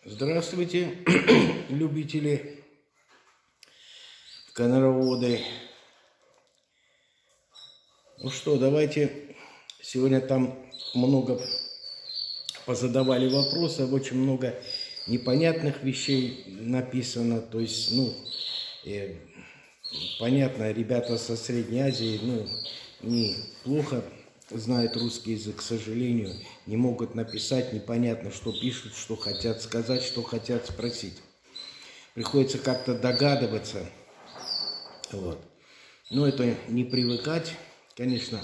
Здравствуйте, любители конороводы. Ну что, давайте, сегодня там много позадавали вопросов, очень много непонятных вещей написано. То есть, понятно, ребята со Средней Азии, неплохо знают русский язык, к сожалению, не могут написать, непонятно, что пишут, что хотят сказать, что хотят спросить. Приходится как-то догадываться. Вот. Но это не привыкать, конечно.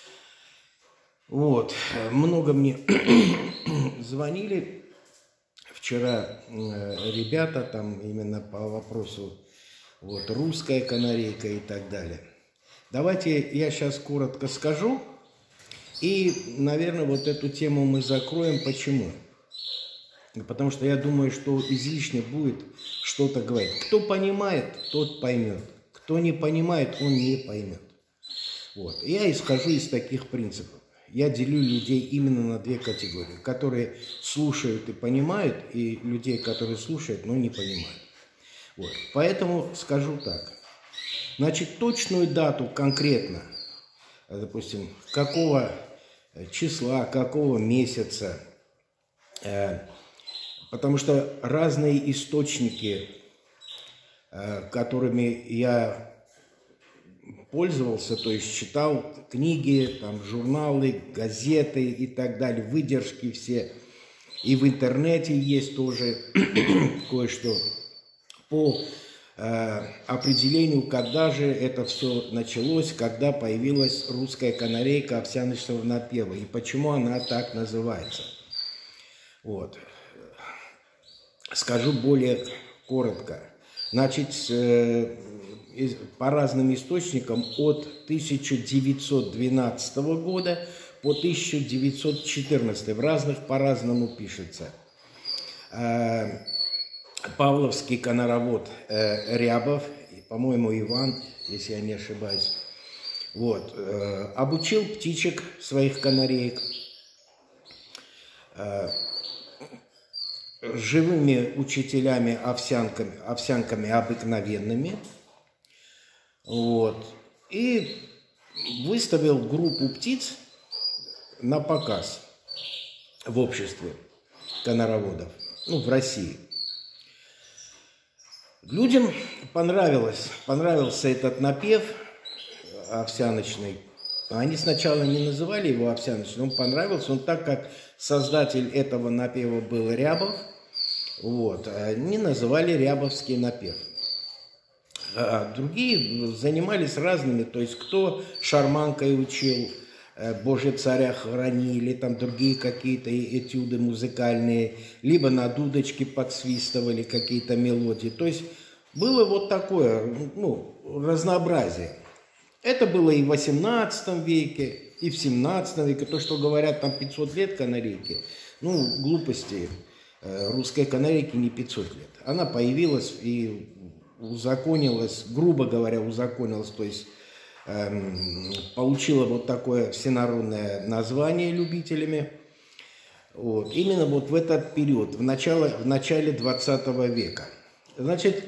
Вот. Много мне звонили вчера ребята, там именно по вопросу русская канарейка и так далее. Давайте я сейчас коротко скажу. И, наверное, вот эту тему мы закроем. Почему? Потому что я думаю, что излишне будет что-то говорить. Кто понимает, тот поймет. Кто не понимает, он не поймет. Вот. Я исхожу из таких принципов. Я делю людей именно на две категории. Которые слушают и понимают, и людей, которые слушают, но не понимают. Вот. Поэтому скажу так. Значит, точную дату конкретно, допустим, какого числа, какого месяца, потому что разные источники, которыми я пользовался, то есть читал книги, там, журналы, газеты и так далее, выдержки все, и в интернете есть тоже кое-что по определению, когда же это все началось, когда появилась русская канарейка овсяночного напева и почему она так называется. Вот. Скажу более коротко. Значит, по разным источникам от 1912 года по 1914, по-разному пишется. Павловский коноровод Рябов, по-моему, Иван, если я не ошибаюсь, вот, обучил птичек своих канареек живыми учителями овсянками обыкновенными, вот, и выставил группу птиц на показ в обществе конороводов, в России. Людям понравился этот напев овсяночный. Они сначала не называли его овсяночным, он понравился. Он, так как создатель этого напева был Рябов, они называли Рябовский напев. А другие занимались разными, то есть кто шарманкой учил, «Боже, царя храни», или там другие какие-то этюды музыкальные, либо на дудочке подсвистывали какие-то мелодии. То есть было вот такое, разнообразие. Это было и в 18 веке, и в 17 веке. То, что говорят, там 500 лет канарейки, глупости. Русской канарейки не 500 лет. Она появилась и узаконилась, грубо говоря, то есть получила вот такое всенародное название любителями. Именно в этот период, в начале 20 века. Значит,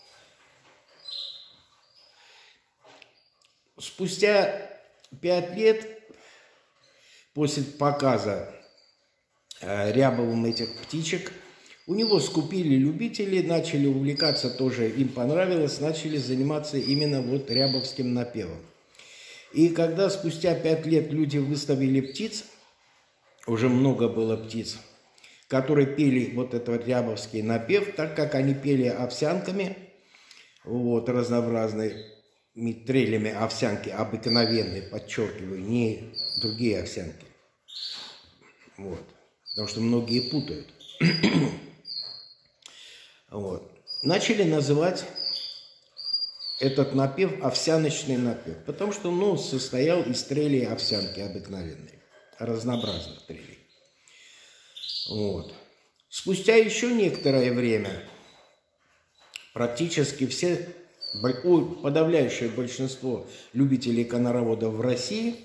спустя 5 лет после показа Рябовым этих птичек, у него скупили любители, начали увлекаться тоже, им понравилось, начали заниматься именно рябовским напевом. И когда спустя 5 лет люди выставили птиц, уже много было птиц, которые пели этот рябовский напев, так как они пели овсянками, разнообразными трелями овсянки, обыкновенные, подчеркиваю, не другие овсянки. Потому что многие путают. Начали называть этот напев овсяночный напев, потому что он состоял из трелей овсянки обыкновенной, разнообразных трелей. Спустя еще некоторое время практически подавляющее большинство любителей конороводов в России,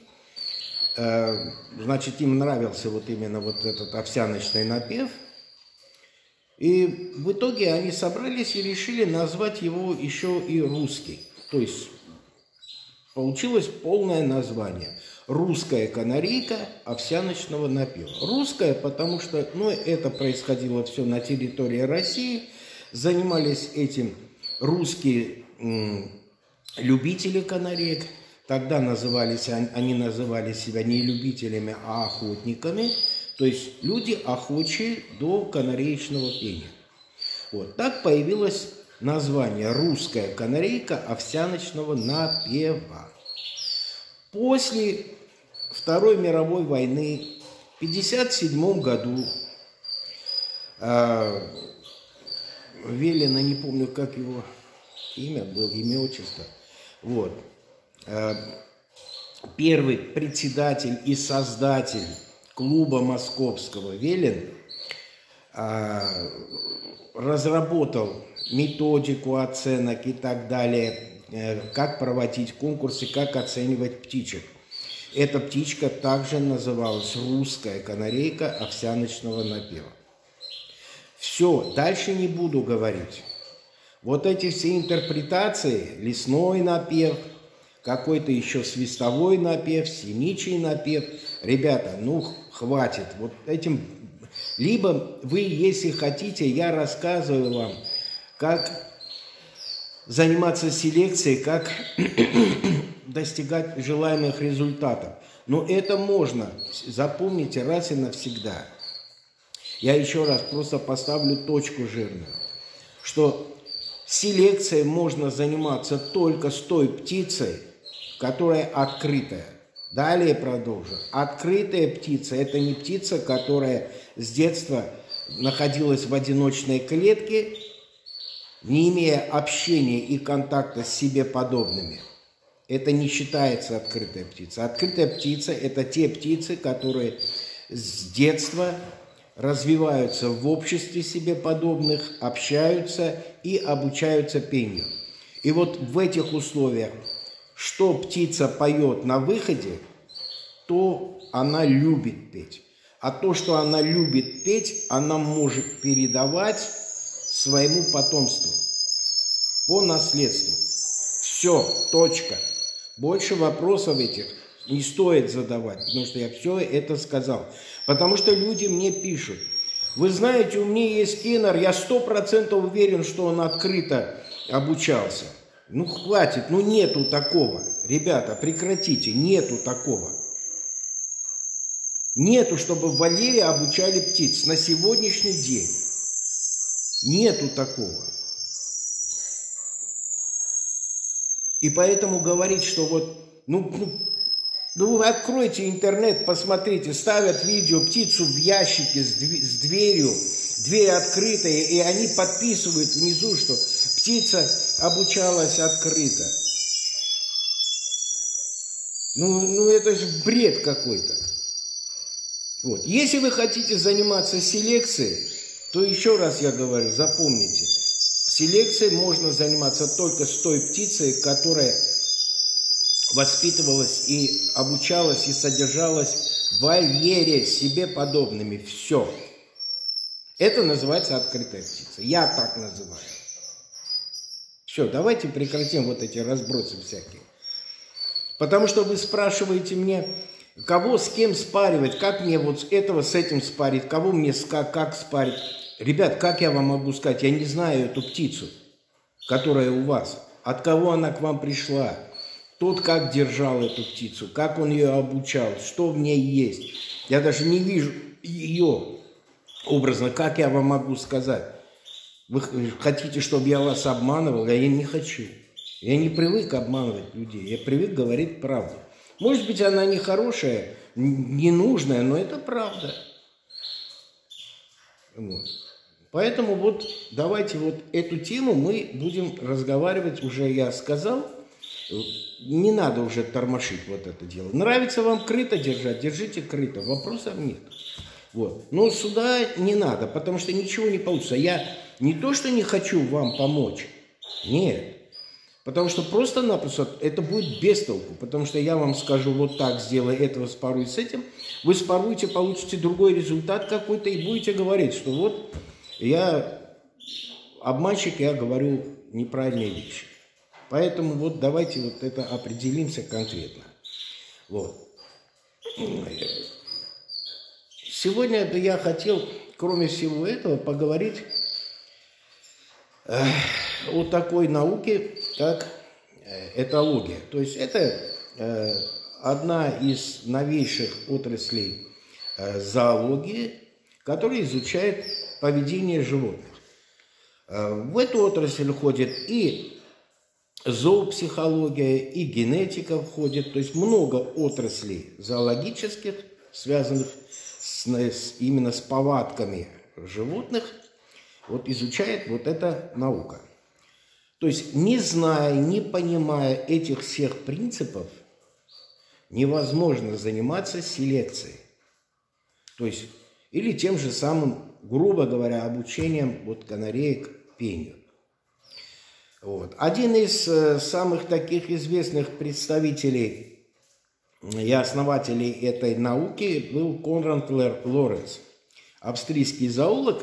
значит, им нравился именно этот овсяночный напев, И в итоге они собрались и решили назвать его еще и русский. То есть получилось полное название. Русская канарейка овсяночного напева. Русская, потому что это происходило все на территории России. Занимались этим русские любители канареек. Тогда они называли себя не любителями, а охотниками. То есть люди охочие до канареечного пения. Вот так появилось название «Русская канарейка овсяночного напева». После Второй мировой войны в 1957 году велено, не помню, как его имя было, имя, отчество, вот, первый председатель и создатель клуба московского Велин разработал методику оценок и так далее, как проводить конкурсы, как оценивать птичек. Эта птичка также называлась «Русская канарейка овсяночного напева». Все, дальше не буду говорить. Вот эти все интерпретации, лесной напев, какой-то еще свистовой напев, синичий напев, ребята, хватит. Вот этим, либо вы, если хотите, я рассказываю вам, как заниматься селекцией, как достигать желаемых результатов. Но это можно, запомните раз и навсегда. Я еще раз просто поставлю точку жирную, что селекцией можно заниматься только с той птицей, которая открытая. Далее продолжу. Открытая птица – это не птица, которая с детства находилась в одиночной клетке, не имея общения и контакта с себе подобными. Это не считается открытая птица. Открытая птица – это те птицы, которые с детства развиваются в обществе себе подобных, общаются и обучаются пению. И вот в этих условиях, что птица поет на выходе, то она любит петь. А то, что она любит петь, она может передавать своему потомству по наследству. Все, точка. Больше вопросов этих не стоит задавать, потому что я все это сказал. Потому что люди мне пишут: вы знаете, у меня есть тенор, я 100% уверен, что он открыто обучался. Хватит, нету такого. Ребята, прекратите, нету такого. Нету, чтобы в вольере обучали птиц на сегодняшний день. Нету такого. И поэтому говорить, что вы откройте интернет, посмотрите, ставят видео, птицу в ящике с дверью, дверь открытая, и они подписывают внизу, что птица обучалась открыто. Это же бред какой-то. Вот. Если вы хотите заниматься селекцией, то еще раз я говорю, запомните, селекцией можно заниматься только с той птицей, которая воспитывалась и обучалась и содержалась в вольере себе подобными. Все. Это называется открытая птица. Я так называю. Все, давайте прекратим вот эти разбросы всякие. Потому что вы спрашиваете мне, кого с кем спаривать, как мне вот этого с этим спарить, кого мне как спарить. Ребят, как я вам могу сказать, я не знаю эту птицу, которая у вас, от кого она к вам пришла, тот как держал эту птицу, как он ее обучал, что в ней есть. Я даже не вижу ее образно, как я вам могу сказать. Вы хотите, чтобы я вас обманывал? Я не хочу. Я не привык обманывать людей, я привык говорить правду. Может быть, она не хорошая, ненужная, но это правда. Вот. Поэтому давайте эту тему мы будем разговаривать, уже я сказал. Не надо уже тормошить вот это дело. Нравится вам крыто держать, держите крыто, вопросов нет. Вот. Но сюда не надо, потому что ничего не получится. Я не то, что не хочу вам помочь, нет. Потому что просто-напросто это будет без толку. Потому что я вам скажу, вот так сделай этого, споруй с этим. Вы споруете, получите другой результат какой-то и будете говорить, что вот обманщик, я говорю неправильные вещи. Поэтому вот давайте вот это определимся конкретно. Вот. Сегодня я хотел, кроме всего этого, поговорить о такой науке, как этология. То есть это одна из новейших отраслей зоологии, которая изучает поведение животных. В эту отрасль входит и зоопсихология, и генетика входит, то есть много отраслей зоологических, связанных именно с повадками животных, вот изучает вот эта наука. То есть не зная, не понимая этих всех принципов, невозможно заниматься селекцией. То есть или тем же самым, грубо говоря, обучением вот канареек пению. Вот. Один из самых таких известных представителей и основателей этой науки был Конрад Лоренц, австрийский зоолог,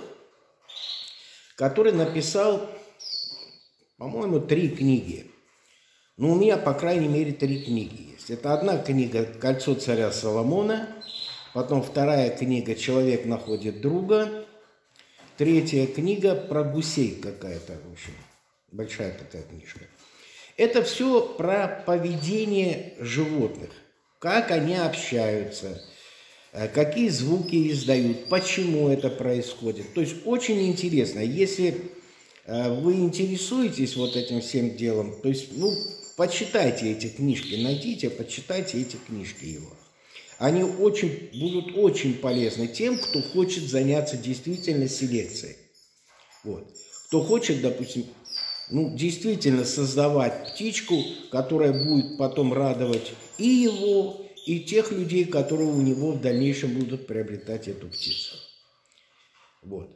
который написал, по-моему, 3 книги. Ну, у меня, по крайней мере, 3 книги есть. Это одна книга «Кольцо царя Соломона», потом вторая книга «Человек находит друга», третья книга про гусей какая-то, в общем, большая такая книжка. Это все про поведение животных, как они общаются, какие звуки издают, почему это происходит. То есть очень интересно. Если вы интересуетесь вот этим всем делом, то есть, ну, почитайте эти книжки, найдите, почитайте эти книжки его. Они будут очень полезны тем, кто хочет заняться действительно селекцией. Вот. Кто хочет, допустим, ну, действительно создавать птичку, которая будет потом радовать и его, и тех людей, которые у него в дальнейшем будут приобретать эту птицу. Вот.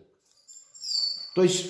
То есть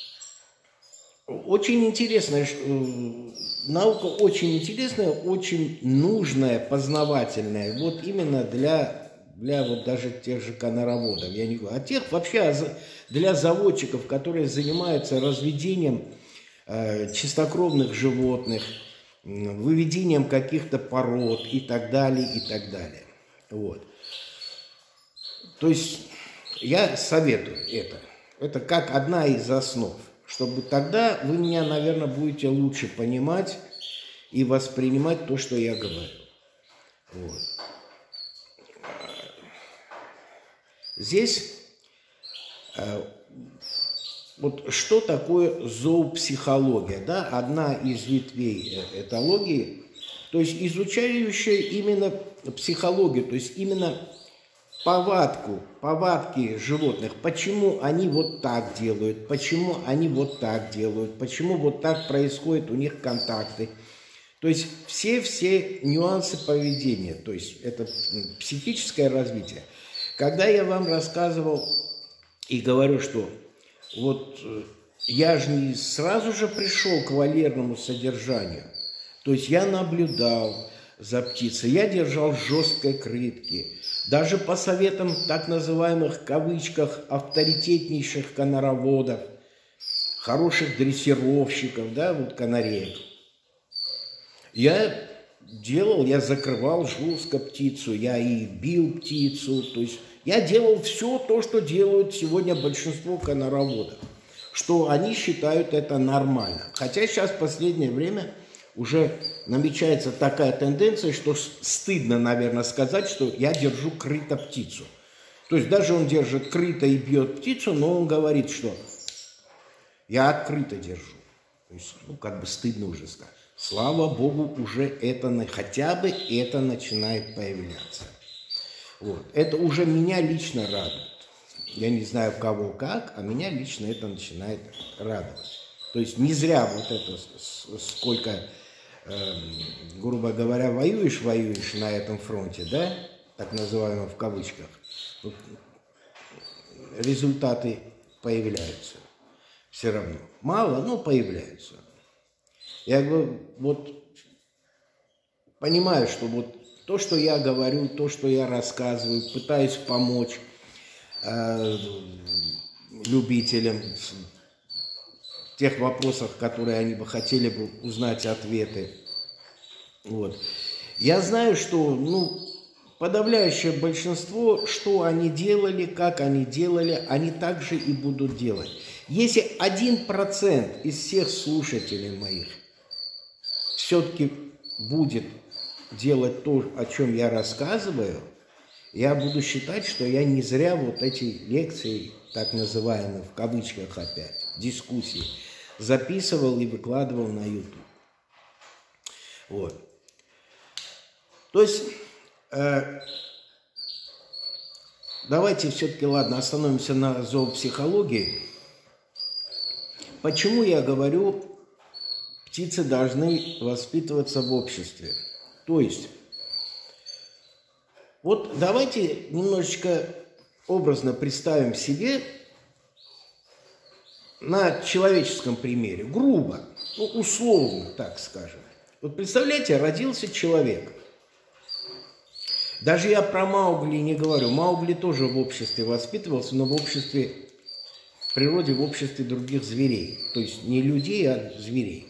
очень интересная наука, очень интересная, очень нужная, познавательная. Вот именно для вот даже тех же конороводов. Я не говорю, а тех вообще для заводчиков, которые занимаются разведением чистокровных животных, выведением каких-то пород и так далее, и так далее. Вот. То есть я советую это. Это как одна из основ, чтобы тогда вы меня, наверное, будете лучше понимать и воспринимать то, что я говорю. Вот. Здесь вот что такое зоопсихология, да, одна из ветвей этологии, то есть изучающая именно психологию, то есть именно повадки животных, почему они вот так делают, почему они вот так делают, почему вот так происходят у них контакты. То есть все нюансы поведения, то есть это психическое развитие. Когда я вам рассказывал и говорю, что вот я же не сразу же пришел к вольерному содержанию, то есть я наблюдал за птицей, я держал жесткой крытки. Даже по советам так называемых, в кавычках, авторитетнейших конороводов, хороших дрессировщиков, да, вот канареек, я закрывал жестко птицу, я и бил птицу, то есть я делал все то, что делают сегодня большинство конороводов, что они считают это нормально. Хотя сейчас в последнее время уже намечается такая тенденция, что стыдно, наверное, сказать, что я держу крыто птицу. То есть даже он держит крыто и бьет птицу, но он говорит, что я открыто держу. То есть, ну, как бы стыдно уже сказать. Слава Богу, уже это, хотя бы это начинает появляться. Вот. Это уже меня лично радует. Я не знаю, кого как, а меня лично это начинает радовать. То есть не зря вот это сколько, грубо говоря, воюешь на этом фронте, да, так называемом в кавычках, вот, результаты появляются все равно. Мало, но появляются. Я говорю, вот понимаю, что вот то, что я говорю, то, что я рассказываю, пытаюсь помочь, любителям тех вопросов, которые они бы хотели бы узнать ответы. Вот. Я знаю, что подавляющее большинство, что они делали, как они делали, они также и будут делать. Если 1% из всех слушателей моих все-таки будет делать то, о чем я рассказываю, я буду считать, что я не зря вот эти лекции, так называемые, в кавычках опять, дискуссии, записывал и выкладывал на YouTube. Вот. То есть, давайте все-таки, ладно, остановимся на зоопсихологии. Почему я говорю, птицы должны воспитываться в обществе? То есть, вот давайте немножечко образно представим себе на человеческом примере, грубо, условно, так скажем. Вот представляете, родился человек. Даже я про Маугли не говорю. Маугли тоже в обществе воспитывался, но в обществе, в природе, в обществе других зверей. То есть не людей, а зверей.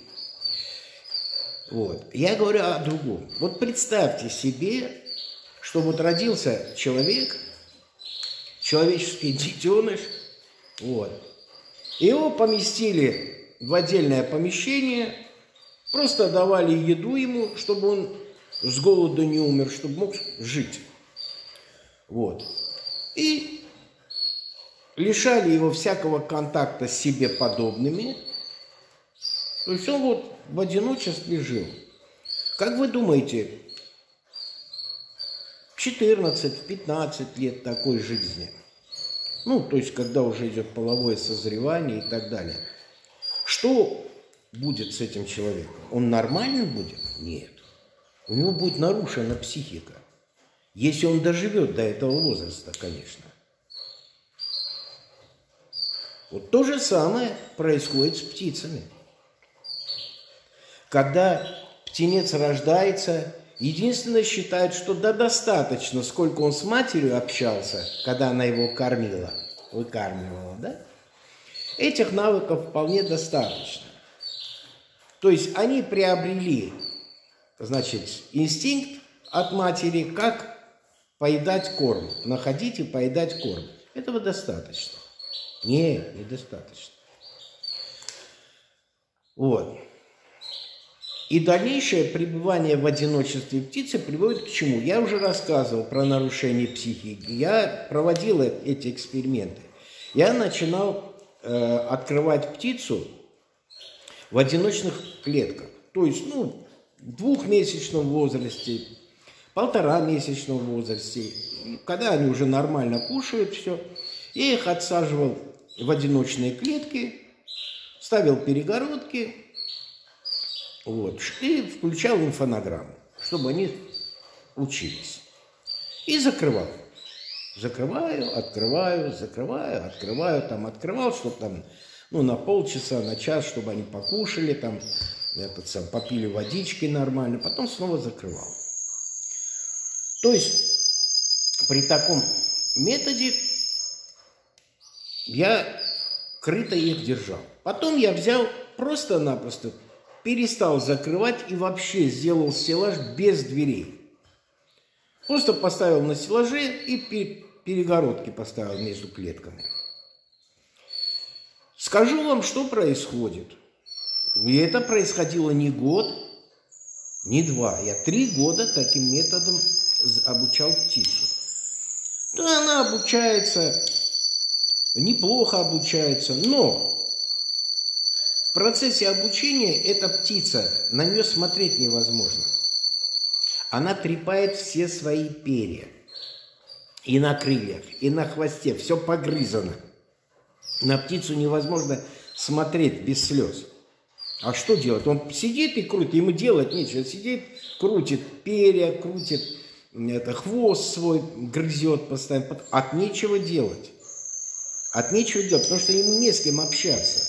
Вот. Я говорю о другом. Вот представьте себе, что вот родился человек, человеческий детеныш, вот, и его поместили в отдельное помещение, просто давали еду ему, чтобы он с голоду не умер, чтобы мог жить. Вот. И лишали его всякого контакта с себе подобными. То есть он вот в одиночестве жил. Как вы думаете, 14-15 лет такой жизни, то есть когда уже идет половое созревание и так далее, что будет с этим человеком? Он нормальным будет? Нет. У него будет нарушена психика. Если он доживет до этого возраста, конечно. Вот то же самое происходит с птицами. Когда птенец рождается, единственное считает, что достаточно, сколько он с матерью общался, когда она его кормила, выкармливала, да? Этих навыков вполне достаточно. То есть они приобрели, инстинкт от матери, как поедать корм, находить и поедать корм. Этого достаточно. Нет, недостаточно. Вот. И дальнейшее пребывание в одиночестве птицы приводит к чему? Я уже рассказывал про нарушение психики. Я проводил эти эксперименты. Я начинал открывать птицу в одиночных клетках. То есть, в двухмесячном возрасте, 1,5-месячном возрасте. Когда они уже нормально кушают, все. Я их отсаживал в одиночные клетки, ставил перегородки, вот, и включал им фонограмму, чтобы они учились. И закрывал. Закрываю, открываю, закрываю, открываю, открывал, чтобы на полчаса, на час, чтобы они покушали, попили водички нормально, потом снова закрывал. То есть при таком методе я крыто их держал. Потом я взял просто-напросто, перестал закрывать и вообще сделал стеллаж без дверей. Просто поставил на стеллаже и перегородки поставил между клетками. Скажу вам, что происходит. И это происходило не год, не два. Я 3 года таким методом обучал птицу. Да, она обучается, неплохо обучается, но в процессе обучения эта птица, на нее смотреть невозможно. Она трепает все свои перья. И на крыльях, и на хвосте. Все погрызано. На птицу невозможно смотреть без слез. А что делать? Он сидит и крутит, ему делать нечего. Сидит, крутит перья, крутит хвост свой, грызет постоянно. От нечего делать. От нечего делать, потому что ему не с кем общаться.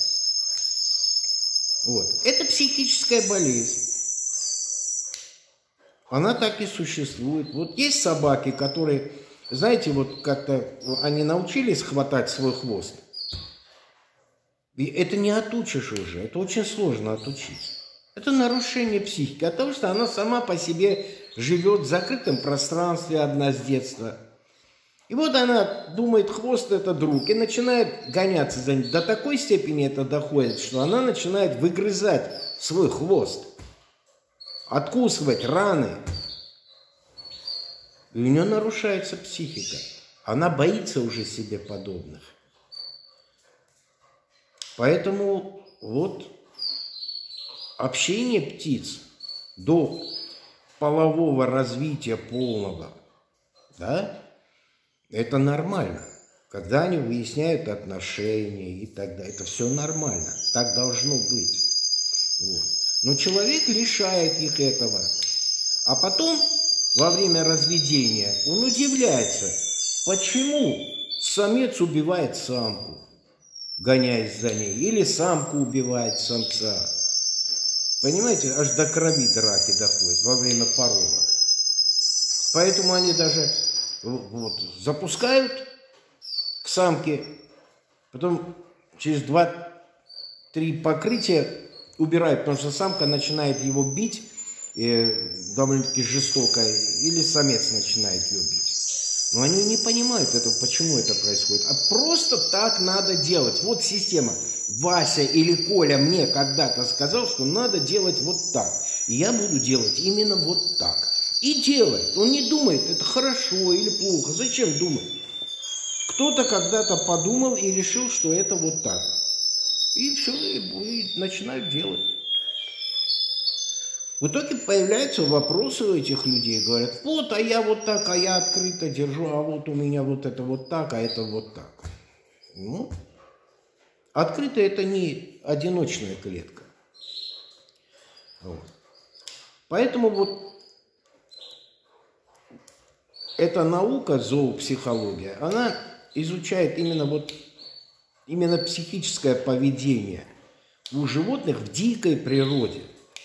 Вот. Это психическая болезнь. Она так и существует. Вот есть собаки, которые, знаете, вот как-то они научились хватать свой хвост. И это не отучишь уже, это очень сложно отучить. Это нарушение психики, от того, что она сама по себе живет в закрытом пространстве одна с детства. И вот она думает, хвост это друг, и начинает гоняться за ним. До такой степени это доходит, что она начинает выгрызать свой хвост, откусывать раны. И у нее нарушается психика. Она боится уже себе подобных. Поэтому вот общение птиц до полового развития полного, да, это нормально. Когда они выясняют отношения и так далее, это все нормально. Так должно быть. Вот. Но человек лишает их этого. А потом, во время разведения, он удивляется, почему самец убивает самку, гоняясь за ней, или самка убивает самца. Понимаете, аж до крови драки доходит во время поролок. Поэтому они даже вот, запускают к самке, потом через 2-3 покрытия убирают, потому что самка начинает его бить довольно-таки жестоко, или самец начинает ее бить. Но они не понимают этого, почему это происходит. А просто так надо делать. Вот система. Вася или Коля мне когда-то сказал, что надо делать вот так. И я буду делать именно вот так. И делает. Он не думает, это хорошо или плохо. Зачем думать? Кто-то когда-то подумал и решил, что это вот так. И все, и начинают делать. В итоге появляются вопросы у этих людей. Говорят, вот, а я вот так, а я открыто держу, а вот у меня вот это вот так, а это вот так. Ну, открыто это не одиночная клетка. Вот. Поэтому вот эта наука, зоопсихология, она изучает именно психическое поведение у животных в дикой природе.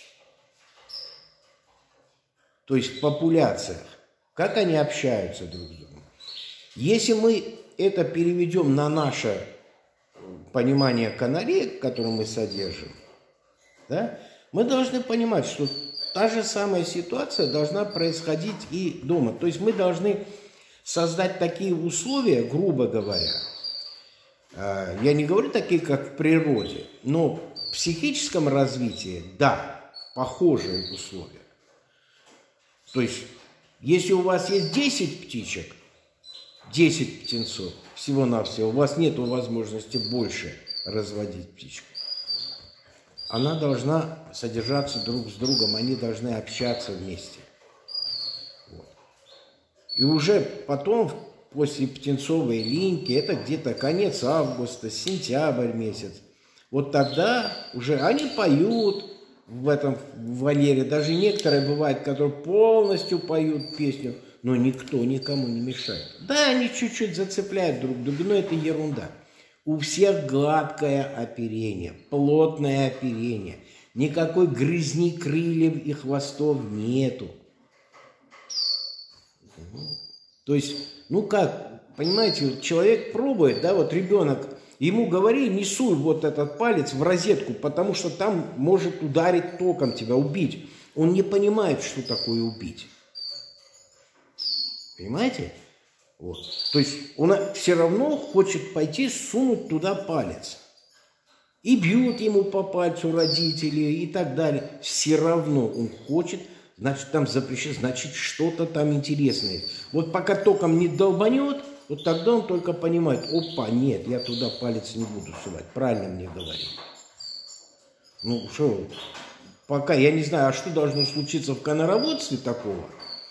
То есть в популяциях, как они общаются друг с другом. Если мы это переведем на наше понимание канареек, которые мы содержим, да, мы должны понимать, что та же самая ситуация должна происходить и дома. То есть мы должны создать такие условия, грубо говоря, я не говорю такие, как в природе, но в психическом развитии, да, похожие условия. То есть, если у вас есть 10 птичек, 10 птенцов, всего-навсего, у вас нет возможности больше разводить птичек, она должна содержаться друг с другом, они должны общаться вместе. Вот. И уже потом, после птенцовой линьки, это где-то конец августа, сентябрь месяц, вот тогда уже они поют в этом вольере. Даже некоторые бывают, которые полностью поют песню, но никто никому не мешает. Да, они чуть-чуть зацепляют друг друга, но это ерунда. У всех гладкое оперение, плотное оперение. Никакой грызни крыльев и хвостов нету. То есть, ну как, понимаете, человек пробует, да, вот ребенок, ему говори, не суй вот этот палец в розетку, потому что там может ударить током тебя, убить. Он не понимает, что такое убить. Понимаете? Вот. То есть он все равно хочет пойти сунуть туда палец. И бьют ему по пальцу родители и так далее. Все равно он хочет, значит, там запрещено, значит, что-то там интересное. Вот пока током не долбанет, вот тогда он только понимает, опа, нет, я туда палец не буду сувать. Правильно мне говорили. Ну, что, пока, я не знаю, а что должно случиться в конороводстве такого,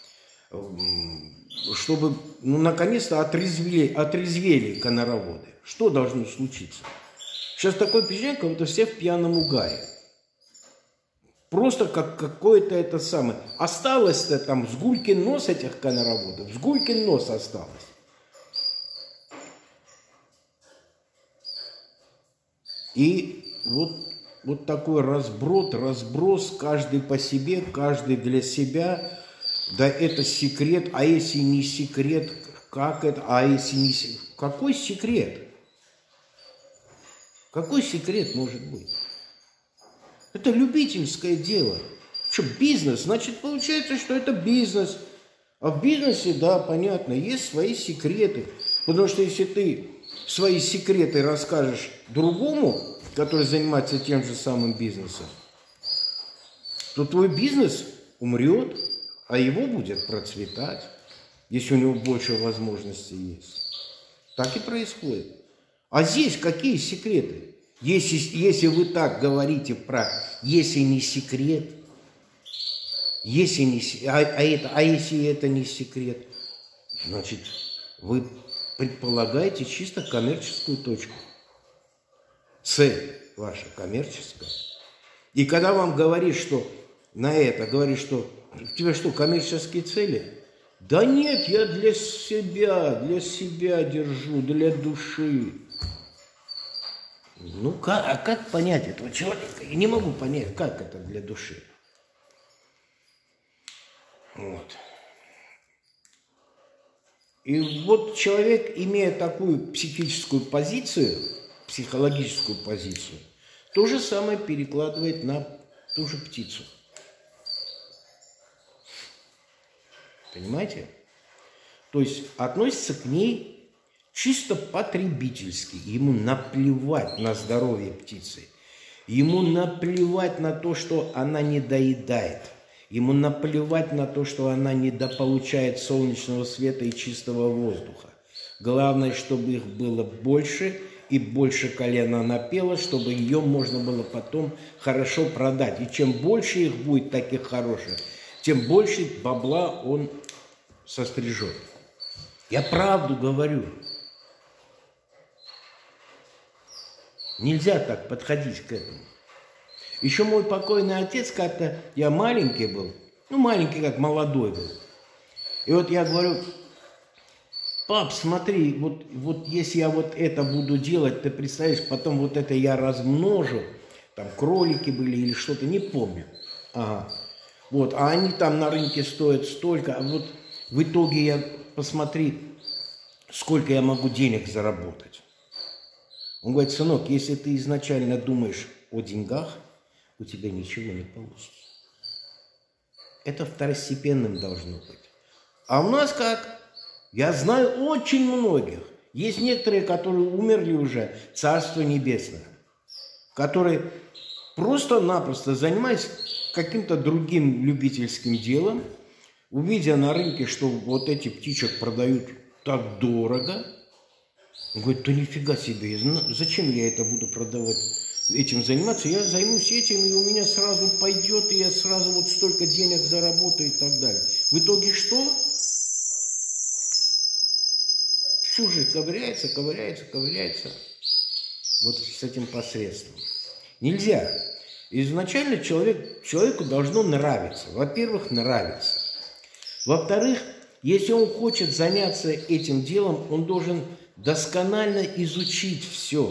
чтобы, ну, наконец-то отрезвели конороводы. Что должно случиться? Сейчас такое впечатление, как будто все в пьяном угаре. Просто как какое-то это самое. Осталось-то там сгулькин нос этих конороводов, сгулькин нос осталось. И вот такой разброс, каждый по себе, каждый для себя. Да это секрет, а если не секрет, как это, а если не секрет? Какой секрет? Какой секрет может быть? Это любительское дело. Что, бизнес? Значит, получается, что это бизнес. А в бизнесе, да, понятно, есть свои секреты. Потому что если ты свои секреты расскажешь другому, который занимается тем же самым бизнесом, то твой бизнес умрет, а его будет процветать, если у него больше возможностей есть. Так и происходит. А здесь какие секреты? Если вы так говорите про «если не секрет», если это не секрет, значит, вы предполагаете чисто коммерческую точку. Цель ваша коммерческая. И когда вам говорит, что говорит, что у тебя что, коммерческие цели? Да нет, я для себя держу, для души. Ну, как понять этого человека? Я не могу понять, как это для души. Вот. И вот человек, имея такую психическую позицию, психологическую позицию, то же самое перекладывает на ту же птицу. Понимаете? То есть относится к ней чисто потребительски. Ему наплевать на здоровье птицы. Ему наплевать на то, что она не доедает. Ему наплевать на то, что она недополучает солнечного света и чистого воздуха. Главное, чтобы их было больше, и больше колена напела, чтобы ее можно было потом хорошо продать. И чем больше их будет таких хороших, тем больше бабла он сострижет. Я правду говорю. Нельзя так подходить к этому. Еще мой покойный отец как-то, я маленький был, маленький как молодой был. И вот я говорю: пап, смотри, вот если я вот это буду делать, ты представляешь, потом вот это я размножу, там кролики были или что-то, не помню. Ага. Вот, а они там на рынке стоят столько, а вот в итоге я, посмотри, сколько я могу денег заработать. Он говорит: сынок, если ты изначально думаешь о деньгах, у тебя ничего не получится. Это второстепенным должно быть. А у нас как? Я знаю очень многих. Есть некоторые, которые умерли уже, Царство Небесное, которые просто-напросто занимаются каким-то другим любительским делом, увидя на рынке, что вот эти птичек продают так дорого, он говорит: да нифига себе, зачем я это буду продавать, этим заниматься? Я займусь этим, и у меня сразу пойдет, и я сразу вот столько денег заработаю и так далее. В итоге что? Всю жизнь ковыряется. Вот с этим посредством. Нельзя. Изначально человеку должно нравиться. Во-первых, нравится. Во-вторых, если он хочет заняться этим делом, он должен досконально изучить все.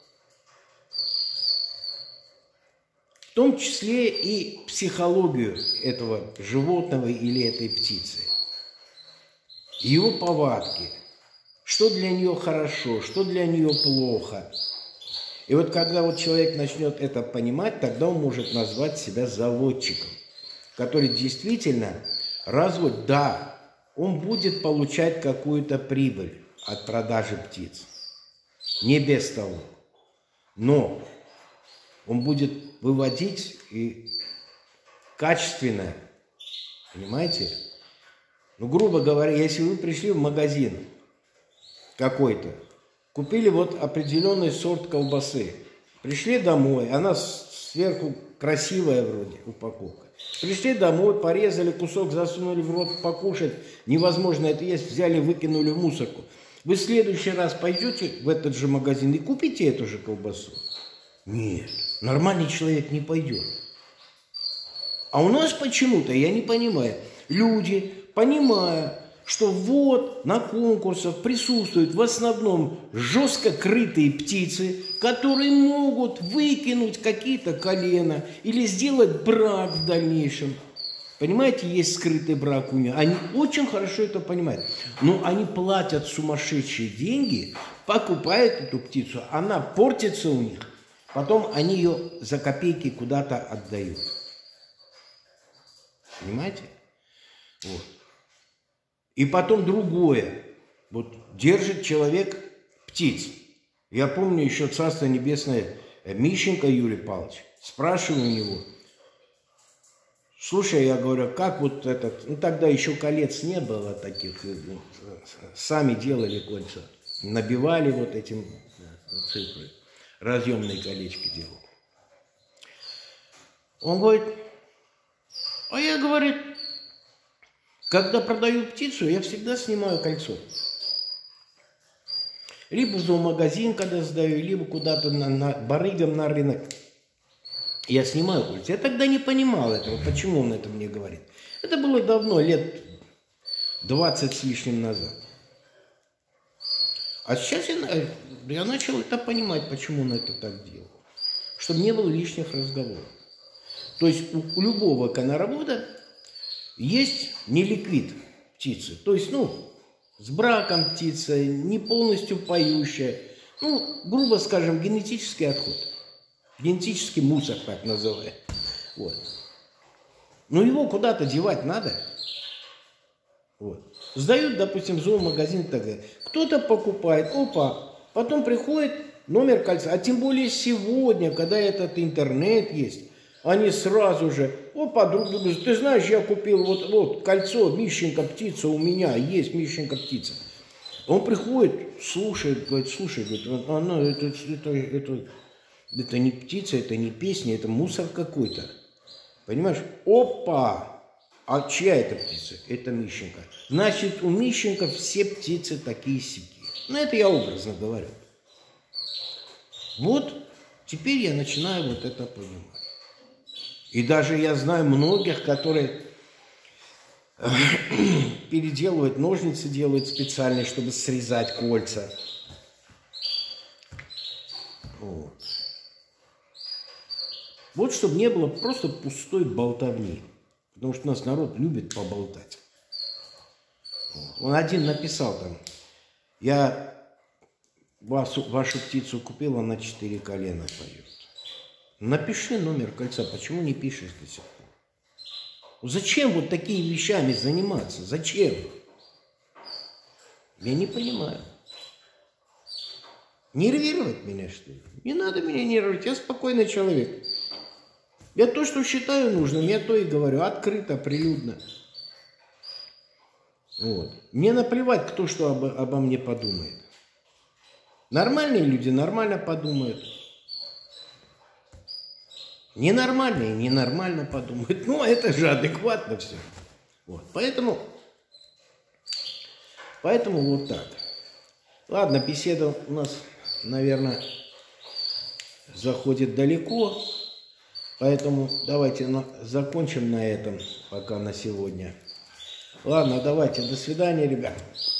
В том числе и психологию этого животного или этой птицы. Его повадки. Что для нее хорошо, что для нее плохо. И вот когда вот человек начнет это понимать, тогда он может назвать себя заводчиком, который действительно разводит, да, он будет получать какую-то прибыль от продажи птиц. Не без того. Но он будет выводить и качественное. Понимаете? Грубо говоря, если вы пришли в магазин какой-то, купили вот определенный сорт колбасы, пришли домой, она сверху красивая вроде упаковка. Пришли домой, порезали кусок, засунули в рот покушать, невозможно это есть, взяли, выкинули в мусорку. Вы в следующий раз пойдете в этот же магазин и купите эту же колбасу? Нет, нормальный человек не пойдет. А у нас почему-то, я не понимаю, люди, понимая, что вот на конкурсах присутствуют в основном жестко крытые птицы, которые могут выкинуть какие-то колена или сделать брак в дальнейшем. Понимаете, есть скрытый брак у них. Они очень хорошо это понимают. Но они платят сумасшедшие деньги, покупают эту птицу, она портится у них. Потом они ее за копейки куда-то отдают. Понимаете? Вот. И потом другое. Вот держит человек птиц. Я помню еще Царство Небесное Мищенко Юрий Павлович. Спрашиваю у него. Слушай, я говорю, как вот этот... Ну, тогда еще колец не было таких. Сами делали кольца. Набивали вот этим цифры. Разъемные колечки делал. Он говорит... А я, говорит, когда продаю птицу, я всегда снимаю кольцо. Либо в зоомагазин, когда сдаю, либо куда-то барыгам на рынок. Я снимаю кольца. Я тогда не понимал этого, почему он это мне говорит. Это было давно, лет 20 с лишним назад. А сейчас я начал это понимать, почему он это так делал. Чтобы не было лишних разговоров. То есть у любого коноровода есть неликвид птицы. То есть, ну, с браком птица, не полностью поющая. Ну, грубо скажем, генетический отход. Генетический мусор, так называемый. Вот. Но его куда-то девать надо. Вот. Сдают, допустим, в зоомагазин и так далее. Кто-то покупает, опа, потом приходит номер кольца. А тем более сегодня, когда этот интернет есть, они сразу же, опа, друг другу, ты знаешь, я купил вот кольцо, Мищенко птица, у меня есть Мищенко птица. Он приходит, слушает, говорит, слушай, это не птица, это не песня, это мусор какой-то. Понимаешь? Опа! А чья это птица? Это Мищенко. Значит, у Мищенко все птицы такие-сякие. Ну, это я образно говорю. Вот, теперь я начинаю вот это понимать. И даже я знаю многих, которые переделывают, ножницы делают специально, чтобы срезать кольца. Вот. Вот чтобы не было просто пустой болтовни. Потому что у нас народ любит поболтать. Вот. Он один написал там, я вашу птицу купил, она 4 колена поет. Напиши номер кольца, почему не пишешь до сих пор? Зачем вот такими вещами заниматься? Зачем? Я не понимаю. Нервировать меня, что ли? Не надо меня нервировать, я спокойный человек. Я то, что считаю нужным, я то и говорю, открыто, прилюдно. Вот. Мне наплевать, кто что обо мне подумает. Нормальные люди нормально подумают. Ненормальные ненормально подумают. Ну, это же адекватно все. Вот. Поэтому вот так. Ладно, беседа у нас, наверное, заходит далеко. Поэтому давайте закончим на этом пока на сегодня. Ладно, давайте, до свидания, ребят.